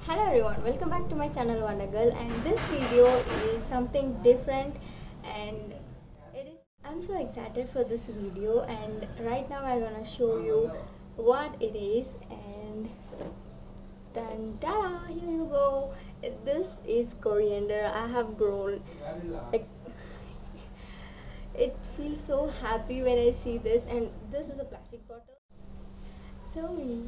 Hello everyone, welcome back to my channel Wonder Girl, and this video is something different and I'm so excited for this video, and right now I'm gonna show you what it is. And dun da, here you go. This is coriander. I have grown, like, it feels so happy when I see this. And this is a plastic bottle, so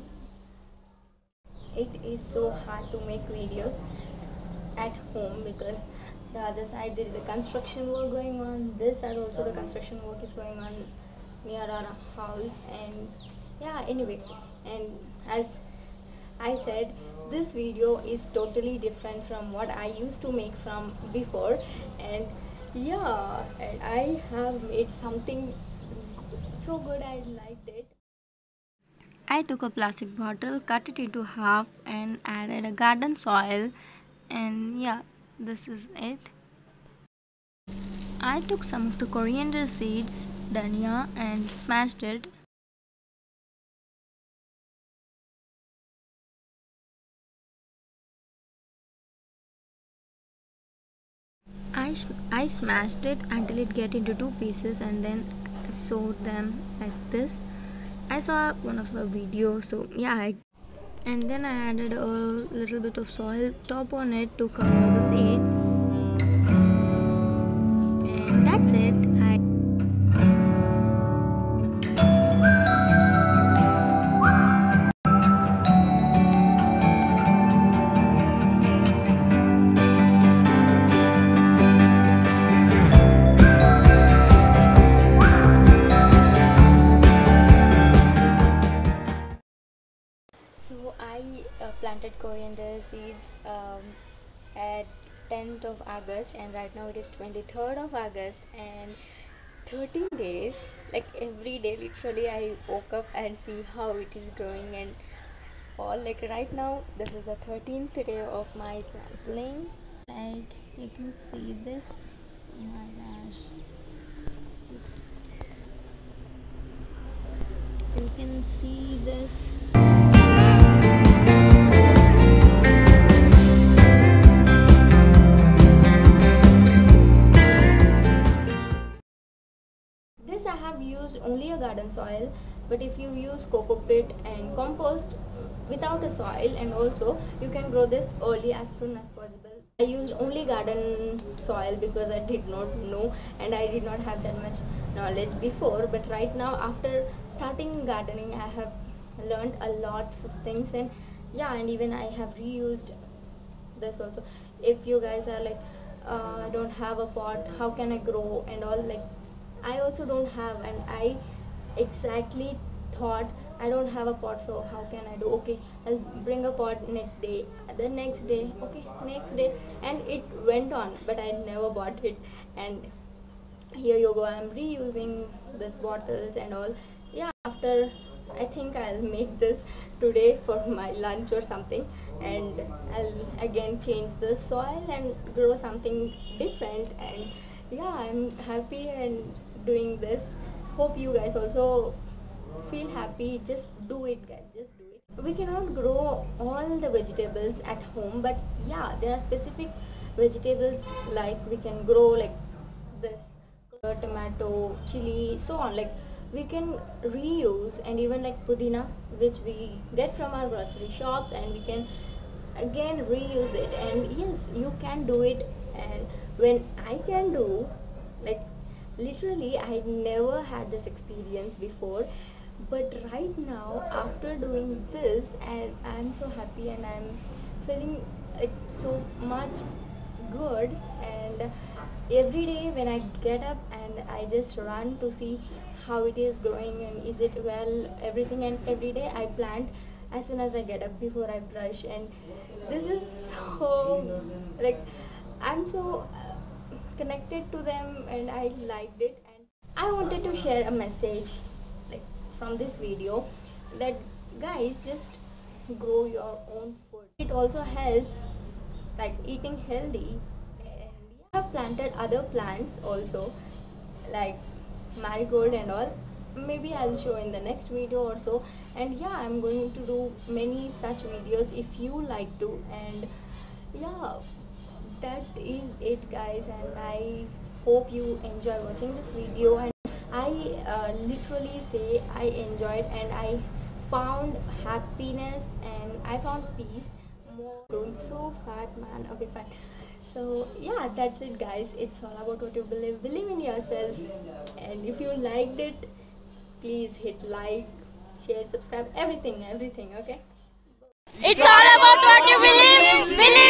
it is so hard to make videos at home because the other side there is a construction work going on, this side also the construction work is going on near our house. And yeah, anyway, and as I said, this video is totally different from what I used to make from before. And yeah, and I have made something so good, I liked it. I took a plastic bottle, cut it into half, and added a garden soil, and yeah, this is it. I took some of the coriander seeds, dhania, and smashed it. I smashed it until it get into two pieces and then sewed them like this. I saw one of the videos, so yeah, and then I added a little bit of soil top on it to cover the seeds, and that's it. So I planted coriander seeds at 10th of August, and right now it is 23rd of August, and 13 days, like every day literally I woke up and see how it is growing and all. Like right now this is the 13th day of my sampling. Like you can see this, oh my gosh, you can see this. This I have used only a garden soil, but if you use coco pit and compost without a soil, and also you can grow this early as soon as possible. I used only garden soil because I did not know and I did not have that much knowledge before, but right now after starting gardening I have learned a lot of things. And yeah, and even I have reused this also. If you guys are like, I don't have a pot, how can I grow and all, like I also don't have, and I exactly thought I don't have a pot, so how can I do? Okay, I'll bring a pot next day, the next day, okay, next day, and it went on, but I never bought it. And here you go, I'm reusing these bottles and all. Yeah, after I think I'll make this today for my lunch or something, and I'll again change the soil and grow something different. And yeah, I'm happy and doing this. Hope you guys also feel happy. Just do it, guys, just do it. We cannot grow all the vegetables at home, but yeah, there are specific vegetables like we can grow, like this tomato, chili, so on. Like we can reuse, and even like pudina, which we get from our grocery shops, and we can again reuse it. And yes, you can do it. And when I can do, like literally I never had this experience before, but right now after doing this, and I'm so happy and I'm feeling like so much good. And every day when I get up and I just run to see how it is growing and is it well, everything. And every day I plant as soon as I get up before I brush, and this is so, like, I'm so connected to them and I liked it. And I wanted to share a message, like, from this video, that guys, just grow your own food. It also helps, like eating healthy. And I have planted other plants also, like marigold and all. maybe I'll show in the next video or so. And yeah, I'm going to do many such videos if you like to. And yeah, that is it guys, and I hope you enjoy watching this video. And I literally say I enjoyed, and I found happiness and I found peace more. Growing so fat, man. Okay, fine. So yeah, that's it guys. It's all about what you believe in yourself. And if you liked it, please hit like, share, subscribe, everything, okay? It's all about what you believe.